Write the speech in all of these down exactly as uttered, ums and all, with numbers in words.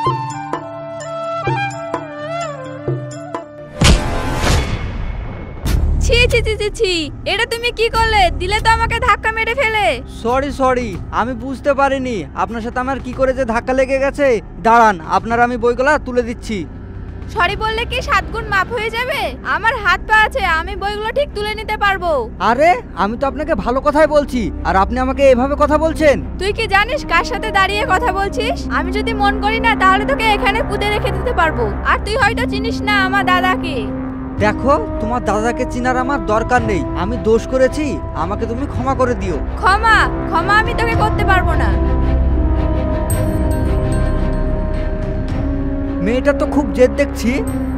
ছি ছি ছি ছি ছি, এটা তুমি কি করলে? দিলে তো আমাকে ধাক্কা মেরে ফেলে। সরি সরি, আমি বুঝতে পারিনি আপনার সাথে আমার কি করে যে ধাক্কা লেগে গেছে। দাঁড়ান, আপনার আমি বইগুলা তুলে দিচ্ছি। সরি বললে কি সাত গুণ মাপ হয়ে যাবে? আমার হাত পা আছে, আমি বইগুলো ঠিক তুলে নিতে পারবো। আরে আমি তো আপনাকে ভালো কথাই বলছি, আর আপনি আমাকে এভাবে কথা বলছেন। তুই কি জানিস কার সাথে দাঁড়িয়ে কথা বলছিস? আমি যদি মন করি না তাহলে তোকে এখানে পুঁতে রেখে দিতে পারবো। আর তুই হয়তো চিনিস না আমার দাদাকে। দেখো, তোমার দাদাকে চিনার আমার দরকার নেই। আমি দোষ করেছি, আমাকে তুমি ক্ষমা করে দিও। ক্ষমা? ক্ষমা আমি তোকে করতে পারবো না। মেয়েটা তো খুব জেদ দেখছি।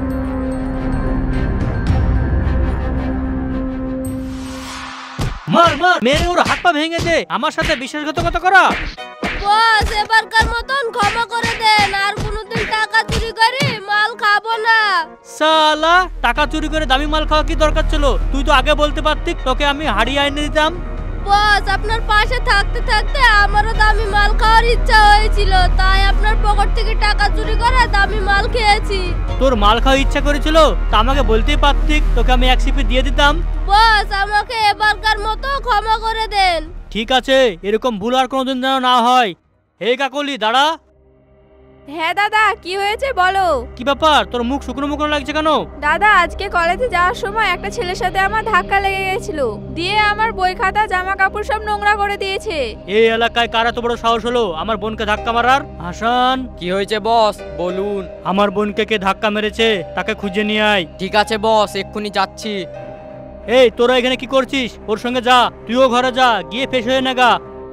মার মার, মেরে ওর হাত পা ভেঙে দে। আমার সাথে বিশ্বাসঘাতকতা করা। বস, এবারকার মতন ক্ষমা করে দেন। আর কোনোদিন টাকা চুরি করে মাল খাবো না। সালা, টাকা চুরি করে দামি মাল খাওয়া কি দরকার ছিল? তুই তো আগে বলতে পারতিস, তোকে আমি হাড়িয়ে এনে দিতাম। বস, আপনার পাশে থাকতে থাকতে আমারও দামি মাল খাওয়ার ইচ্ছা হয়েছিল, তাই আপনার পকেট থেকে টাকা চুরি করে দামি মাল খেয়েছি। তোর মাল খাওয়ার ইচ্ছা করেছিল তা আমাকে বলতেই পারতিস, তোকে আমি এক সিপি দিয়ে দিতাম। বস, আমাকে এবারকার মতো ক্ষমা করে দেন। ঠিক আছে, এরকম ভুল আর কোনোদিন যেন না হয়। হে কাকলি, দাঁড়া। হ্যাঁ দাদা, কি হয়েছে বলো। কি ব্যাপার, তোর মুখ শুকনো মুখনো লাগছে কেন? দাদা, আজকে কলেজে যাওয়ার সময় একটা ছেলের সাথে আমার ধাক্কা লেগে গেছিল, দিয়ে আমার বই খাতা জামা কাপড় সব নোংরা করে দিয়েছে। এই এলাকায় কার এত বড় সাহস হলো আমার বোনকে ধাক্কা মারার? হাসান। কি হয়েছে বস, বলুন। আমার বোনকে কে ধাক্কা মেরেছে তাকে খুঁজে নিয়ে আয়। ঠিক আছে বস, এক্ষুনি যাচ্ছি। এই তোরা এখানে কি করছিস? ওর সঙ্গে যা, তুইও ঘরে যা, গিয়ে ফ্রেশ হয়ে নেগা।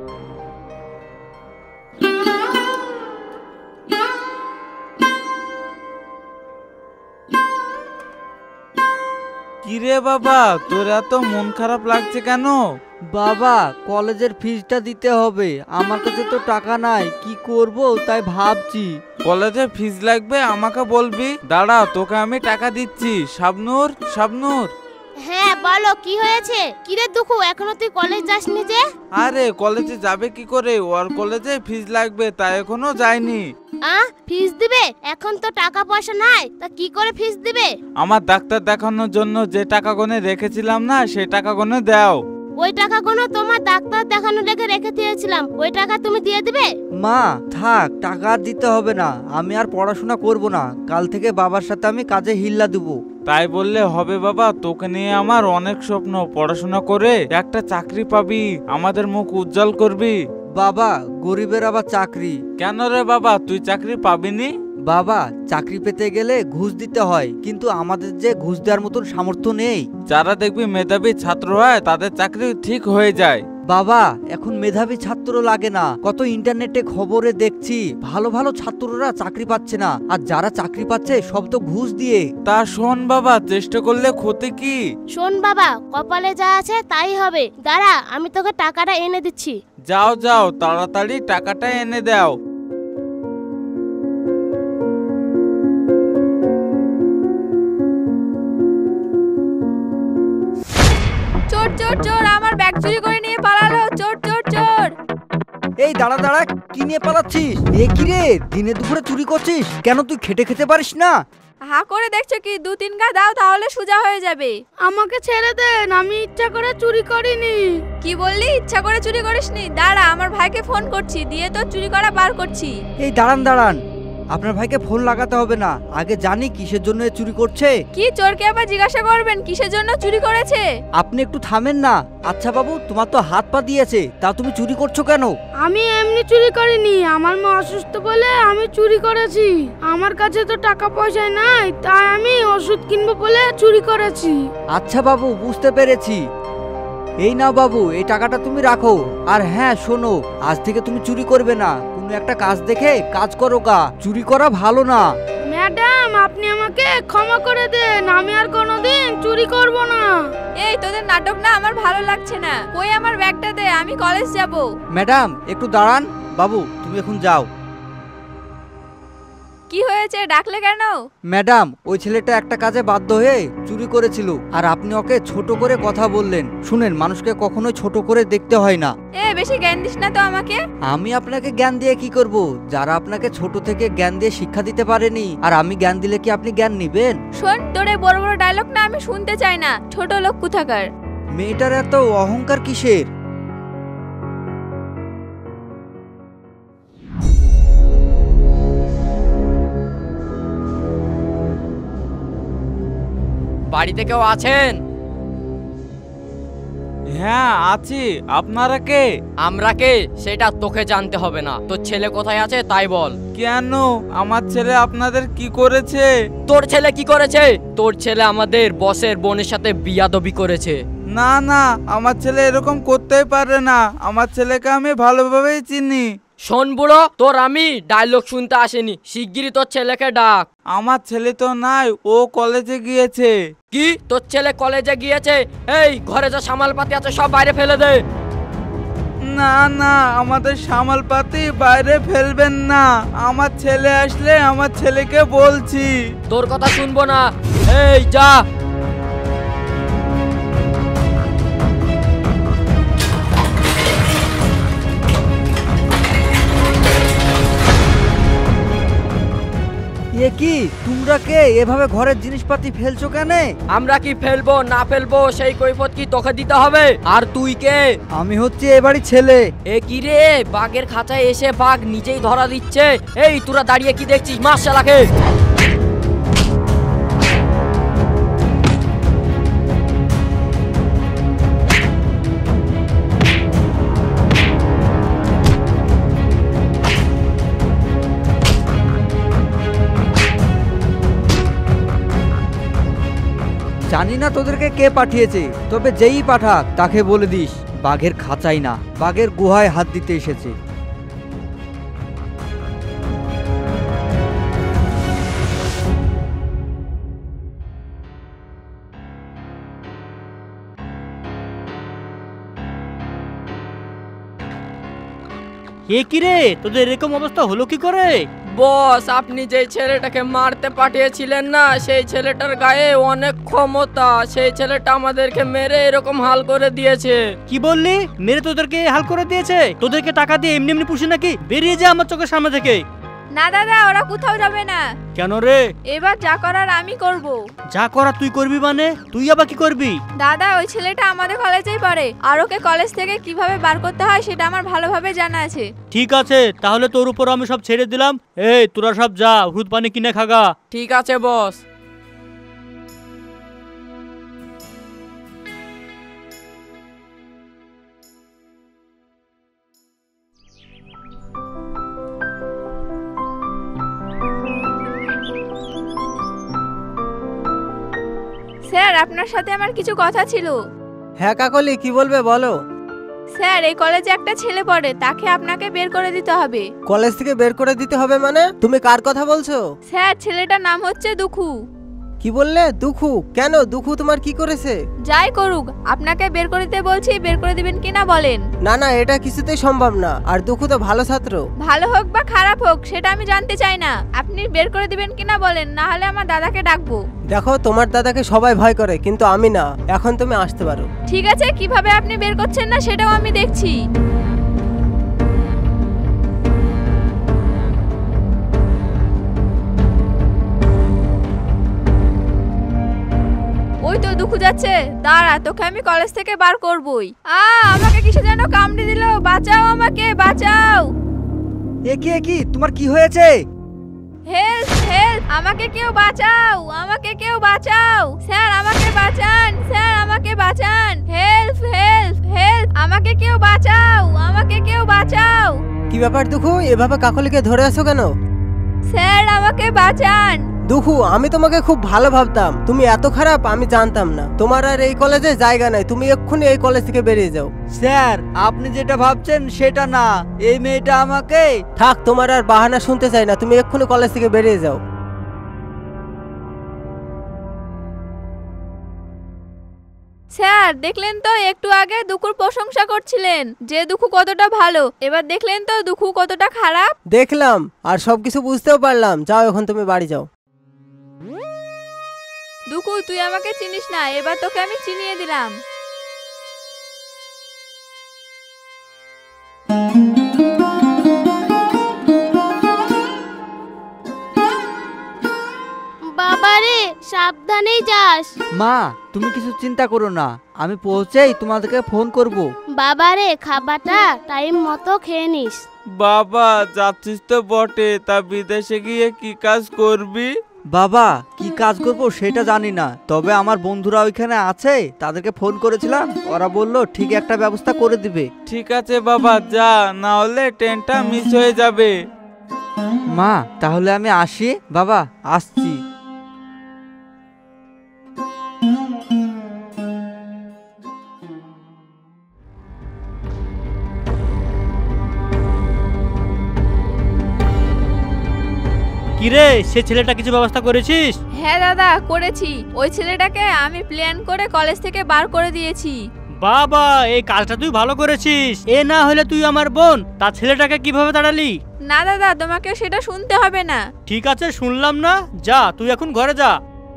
কিরে বাবা, তোর এত মন খারাপ লাগছে কেন? বাবা, কলেজের ফিসটা দিতে হবে, আমার কাছে তো টাকা নাই, কি করব তাই ভাবছি। কলেজে ফিস লাগবে, আমাকে বলবি। দাঁড়া, তোকে আমি টাকা দিচ্ছি। শাবনূর, শাবনূর। হ্যাঁ বলো, কি হয়েছে? কিরে দুঃখু, এখনো তুই কলেজ যাসনি যে? আরে কলেজে যাবে কি করে, ওর কলেজে ফিস লাগবে তাই এখনো যায়নি। আহ, ফিস দিবে? এখন তো টাকা পয়সা নাই, তা কি করে ফিস দিবে? আমার ডাক্তার দেখানোর জন্য যে টাকা গনে রেখেছিলাম না, সেই টাকা গনে দাও। ওই টাকাগুলো তোমার ডাক্তার দেখানো লেগে রেখে দিয়েছিলাম, ওই টাকা তুমি দিয়ে দিবে? মা থাক, টাকা আর দিতে হবে না, আমি আর পড়াশোনা করব না। কাল থেকে বাবার সাথে আমি কাজে হিল্লা দেবো। তাই বললে হবে বাবা, তোকে নিয়ে আমার অনেক স্বপ্ন। পড়াশোনা করে একটা চাকরি পাবি, আমাদের মুখ উজ্জ্বল করবি। বাবা, গরিবের আবার চাকরি? কেন রে বাবা, তুই চাকরি পাবিনি? বাবা, চাকরি পেতে গেলে ঘুষ দিতে হয়, কিন্তু আমাদের যে ঘুষ দেওয়ার মতন সামর্থ্য নেই। যারা দেখবি মেধাবী ছাত্র হয় তাদের চাকরি ঠিক হয়ে যায়। বাবা, এখন মেধাবী ছাত্র লাগে না, কত ইন্টারনেটে খবরে দেখছি ভালো ভালো ছাত্ররা চাকরি পাচ্ছে না, আর যারা চাকরি পাচ্ছে সব তো ঘুষ দিয়ে। তা শোন বাবা, চেষ্টা করলে ক্ষতি কি? শোন বাবা, কপালে যা আছে তাই হবে। দাঁড়া, আমি তোকে টাকাটা এনে দিচ্ছি। যাও যাও, তাড়াতাড়ি টাকাটা এনে দাও। চোর চোর চোর, আমার ব্যাগ চুরি করে নিয়ে পালালো। চোর চোর চোর। এই দাঁড়া দাঁড়া, কি নিয়ে পালাচ্ছিস? এ কি রে, দিনে দুপুরে চুরি করছিস কেন? তুই খেটে খেতে পারিস না? হা করে দেখছো কি? দু তিন গা দাও, তাহলে সোজা হয়ে যাবে। আমাকে ছেড়ে দেন, আমি ইচ্ছা করে চুরি করিনি। কি বললি? ইচ্ছা করে চুরি করিসনি? দাঁড়া, আমার ভাইকে ফোন করছি, দিয়ে তো চুরি করা বার করছি। এই দাঁড়ান দাঁড়ান, আপনার ভাইকে ফোন লাগাতে হবে না, আগে জানি কিসের জন্য চুরি করছে। কি, চোরকে আবার জিজ্ঞাসা করবেন কিসের জন্য চুরি করেছে? আপনি একটু থামেন না। আচ্ছা বাবু, তোমার তো হাত পা দিয়েছে, তা তুমি চুরি করছো কেন? আমি এমনি চুরি করিনি, আমার মা অসুস্থ বলে আমি চুরি করেছি। আমার কাছে তো টাকা পয়সা নাই, তাই আমি ওষুধ কিনবো বলে চুরি করেছি। আচ্ছা বাবু, বুঝতে পেরেছি। এই নাও বাবু, এই টাকাটা তুমি রাখো। আর হ্যাঁ শোনো, আজ থেকে তুমি চুরি করবে না, কোনো একটা কাজ দেখে কাজ করো গা, চুরি করা ভালো না। ম্যাডাম, আপনি আমাকে ক্ষমা করে দেন, আমি আর কোনোদিন চুরি করব না। এই তোদের নাটক না আমার ভালো লাগছে না। কই আমার ব্যাগটা দে, আমি কলেজ যাব। ম্যাডাম একটু দাঁড়ান। বাবু তুমি এখন যাও। কি হয়েছে, ডাকলে কেন? ম্যাডাম, ওই ছেলেটা একটা কাজে বাধ্য হয়ে চুরি করেছিল, আর আপনি ওকে ছোট করে কথা বললেন। শুনেন, মানুষকে কখনোই ছোট করে দেখতে হয় না। এ বেশি জ্ঞান দিস না তো আমাকে। আমি আপনাকে জ্ঞান দিয়ে কি করব? যারা আপনাকে ছোট থেকে জ্ঞান দিয়ে শিক্ষা দিতে পারেনি, আর আমি জ্ঞান দিলে কি আপনি জ্ঞান নিবেন? শোন, তোর এই বড় বড় ডায়লগ না আমি শুনতে চাই না, ছোট লোক কোথাকার। মেয়েটার এত অহংকার কিসের? বাড়িতে কেউ আছেন? হ্যাঁ আছি। আপনারা কে? আমরা কে সেটা তোকে জানতে হবে না, তোর ছেলে কোথায় আছে তাই বল। কেন? আমার ছেলে আপনাদের কি করেছে? তোর ছেলে কি করেছে? তোর ছেলে আমাদের বসের বোনের সাথে বিয়াদবি করেছে। না না, আমার ছেলে এরকম করতেই পারে না। আমার ছেলেকে আমি ভালোভাবেই চিনি। শোন বুড়ো, তোর আমি ডায়লগ শুনতে আসেনি, শিগগিরই তোর ছেলেকে ডাক। আমার ছেলে তো নাই, ও কলেজে গিয়েছে। কি? তোর ছেলে কলেজে গিয়েছে? এই ঘরে যা সামালপাতি আছে সব বাইরে ফেলে দে। না না, আমাদের সামালপাতি বাইরে ফেলবেন না। আমার ছেলে আসলে আমার ছেলেকে বলছি। তোর কথা শুনবো না, এই যা। এ কি, তোমরা কে? এভাবে ঘরের জিনিসপাতি ফেলছো কেন? আমরা কি ফেলবো না ফেলবো সেই কৈফত কি তোকে দিতে হবে? আর তুই কে? আমি হচ্ছে এ বাড়ির ছেলে। এ কি রে, বাঘের খাঁচায় এসে বাঘ নিজেই ধরা দিচ্ছে। এই তোরা দাঁড়িয়ে কি দেখছিস? মাস শালাকে। জানি না তোদেরকে কে পাঠিয়েছে, তবে যেই পাঠাক তাকে বলে দিস বাঘের খাঁচাই না, বাঘের গুহায় হাত দিতে এসেছে। এ কি রে, তোদের এরকম অবস্থা হলো কি করে? বস, আপনি যে ছেলেটাকে মারতে পাঠিয়েছিলেন না, সেই ছেলেটার গায়ে অনেক ক্ষমতা। সেই ছেলেটা আমাদেরকে মেরে এরকম হাল করে দিয়েছে। কি বললি? মেরে তোদেরকে হাল করে দিয়েছে? তোদেরকে টাকা দিয়ে এমনি এমনি পুষি নাকি? বেরিয়ে যা আমার চোখের সামনে থেকে। না দাদা, ওরা কোথাও যাবে না। কেন রে? এবার যা করার আমি করব। যা করা তুই করবি মানে? তুই আবার কি করবি? দাদা, ওই ছেলেটা আমাদের কলেজেই পড়ে, আর ওকে কলেজ থেকে কিভাবে বার করতে হয় সেটা আমার ভালোভাবে জানা আছে। ঠিক আছে, তাহলে তোর উপর আমি সব ছেড়ে দিলাম। এই তোরা সব যা, ওষুধ পানি কিনে খাগা। ঠিক আছে বস। স্যার, আপনার সাথে আমার কিছু কথা ছিল। হ্যাঁ কাকলি, কি বলবে বলো। স্যার, এই কলেজে একটা ছেলে পড়ে, তাকে আপনাকে বের করে দিতে হবে। কলেজ থেকে বের করে দিতে হবে মানে? তুমি কার কথা বলছো? স্যার, ছেলেটার নাম হচ্ছে দুখু। কি বললে? দুখু? কেন? দুখু তোমার কি করেছে? যাই করুক, আপনাকে বের করে দিতে বলছি, বের করে দিবেন কিনা বলেন। না না, এটা কিছুতেই সম্ভব না। আর দুখু তো ভালো ছাত্র। ভালো হোক বা খারাপ হোক সেটা আমি জানতে চাই না, আপনি বের করে দিবেন কিনা বলেন, না হলে আমার দাদাকে ডাকবো। দেখো, তোমার দাদাকে সবাই ভয় করে, কিন্তু আমি না। এখন তুমি আসতে পারো। ঠিক আছে, কিভাবে আপনি বের করছেন না সেটাও আমি দেখছি। ওই তো দুঃখ যাচ্ছে, দাঁড়া, তোকে আমি কলেজ থেকে বার করবই। আ আমাকে কিসে যেন কামড়ে দিল, বাঁচাও আমাকে, বাঁচাও। এ কি, এ কি, তোমার কি হয়েছে? হেল্প, হেল্প, আমাকে কেউ বাঁচাও, আমাকে কেউ বাঁচাও। স্যার আমাকে বাঁচান, স্যার আমাকে বাঁচান। হেল্প, হেল্প, হেল্প, আমাকে কেউ বাঁচাও, আমাকে কেউ বাঁচাও। কি ব্যাপার দুখু, এভাবে কাকলিকে ধরে আছো কেন? স্যার আমাকে বাঁচান। দুখু, আমি তোমাকে খুব ভালো ভাবতাম, তুমি এত খারাপ আমি জানতাম না। তোমার আর এই কলেজে জায়গা নাই, তুমি এক্ষুনি এই কলেজ থেকে বেরিয়ে যাও। স্যার, আপনি যেটা ভাবছেন সেটা না, এই মেয়েটা আমাকে। থাক, তোমার আর বাহানা শুনতে চাই না, তুমি এক্ষুনি কলেজ থেকে বেরিয়ে যাও। স্যার দেখলেন তো একটু আগে দুকুর প্রশংসা করছিলেন যে দুকু কতটা ভালো, এবার দেখলেন তো দুকু কতটা খারাপ। দেখলাম আর সবকিছু বুঝতেও পারলাম। যাও এখন তুমি বাড়ি যাও। দুকু তুই আমাকে চিনিস না, এবার তোকে আমি চিনিয়ে দিলাম। বাবারে সাবধানেই যাস। মা তুমি কিছু চিন্তা করো না, আমি পৌঁছেই তোমাদেরকে ফোন করব। বাবারে খাবারটা টাইম মতো খেয়ে নিস। বাবা যাচ্ছিস তো বটে, তা বিদেশে গিয়ে কি কাজ করবি? বাবা কি কাজ করব সেটা জানি না, তবে আমার বন্ধুরা ওইখানে আছে, তাদেরকে ফোন করেছিলাম, ওরা বলল ঠিক একটা ব্যবস্থা করে দিবে। ঠিক আছে বাবা যা, না হলে ট্রেনটা মিস হয়ে যাবে। মা তাহলে আমি আসি। বাবা আসছি। কিরে সে ছেলেটা কিছু ব্যবস্থা করেছিস? হ্যাঁ দাদা করেছি, ওই ছেলেটাকে আমি প্ল্যান করে কলেজ থেকে বার করে দিয়েছি। বাবা এই কাজটা তুই ভালো করেছিস। এ না হলে তুই আমার বোন, তার ছেলেটাকে কিভাবে তাড়ালি? না দাদা তোমাকে সেটা শুনতে হবে না। ঠিক আছে শুনলাম না, যা তুই এখন ঘরে যা।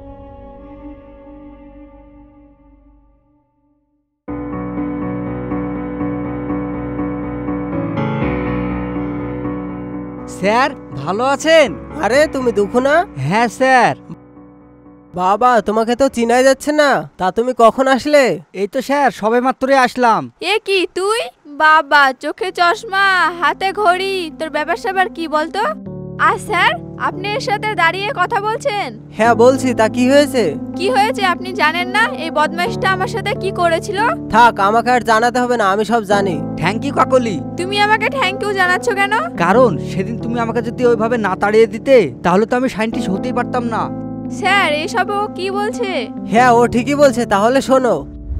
স্যার ভালো আছেন? আরে তুমি দুঃখ না? হ্যাঁ স্যার। বাবা তোমাকে তো চিনাই যাচ্ছে না, তা তুমি কখন আসলে? এই তো স্যার সবে মাত্রই আসলাম। এ কি তুই? বাবা চোখে চশমা, হাতে ঘড়ি, তোর ব্যাপার স্যাপার কি বলতো? আর স্যার আপনি এর সাথে দাঁড়িয়ে কথা বলছেন? হ্যাঁ বলছি, তা কি হয়েছে? কি হয়েছে আপনি জানেন না? এই বদমাইশটা আমার সাথে কি করেছিল? থাক আমাকে আর জানাতে হবে না, আমি সব জানি। Thank you Kakoli. তুমি আমাকে থ্যাংক ইউ জানাচ্ছ কেন? কারণ সেদিন তুমি আমাকে যদি ওইভাবে না তাড়িয়ে দিতে তাহলে তো আমি সায়েন্টিস্ট হতেই পারতাম না। স্যার এইসব ও কি বলছে? হ্যাঁ ও ঠিকই বলছে, তাহলে শোনো।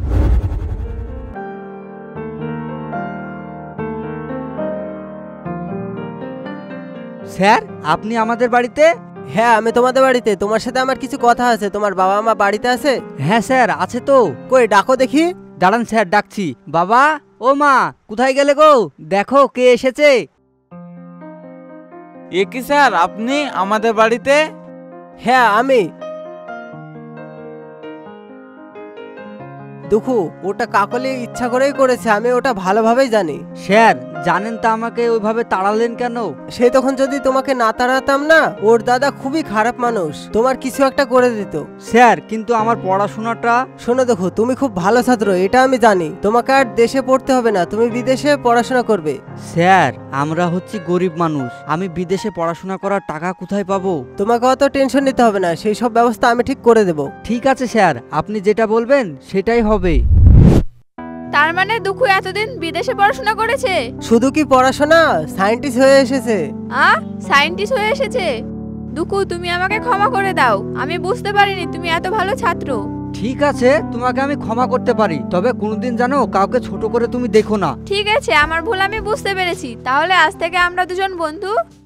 স্যার আপনি আমাদের বাড়িতে? হ্যাঁ আমি তোমাদের বাড়িতে, তোমার সাথে আমার কিছু কথা আছে। তোমার বাবা মা বাড়িতে আছে? হ্যাঁ স্যার আছে তো। কই ডাকো দেখি। দাঁড়ান স্যার ডাকছি। বাবা ও মা কোথায় গেলে গো? দেখো কে এসেছে। এ কি স্যার আপনি আমাদের বাড়িতে? হ্যাঁ আমি। দুঃখু ওটা কাকলি ইচ্ছা করেই করেছে, আমি ওটা ভালোভাবেই জানি। স্যার জানেন তা আমাকে ওইভাবে তাড়ালেন কেন? সে তখন যদি তোমাকে না তাড়াতাম না, ওর দাদা খুবই খারাপ মানুষ, তোমার কিছু একটা করে দিত। স্যার কিন্তু আমার পড়াশোনাটা। শোনো দেখো তুমি খুব ভালো ছাত্র, এটা আমি জানি। তোমাকে আর দেশে পড়তে হবে না, তুমি বিদেশে পড়াশোনা করবে। স্যার আমরা হচ্ছি গরিব মানুষ, আমি বিদেশে পড়াশোনা করার টাকা কোথায় পাবো? তোমাকে অত টেনশন নিতে হবে না, সেই সব ব্যবস্থা আমি ঠিক করে দেব। ঠিক আছে স্যার, আপনি যেটা বলবেন সেটাই হবে। তার মানে দুঃখু এতদিন বিদেশে পড়াশোনা করেছে? শুধু কি পড়াশোনা, সায়েন্টিস্ট হয়ে এসেছে। আ সায়েন্টিস্ট হয়ে এসেছে? দুঃখু তুমি আমাকে ক্ষমা করে দাও, আমি বুঝতে পারিনি তুমি এত ভালো ছাত্র। ঠিক আছে তোমাকে আমি ক্ষমা করতে পারি, তবে কোনোদিন জানো কাউকে ছোট করে তুমি দেখো না। ঠিক আছে আমার ভুল আমি বুঝতে পেরেছি, তাহলে আজ থেকে আমরা দুজন বন্ধু।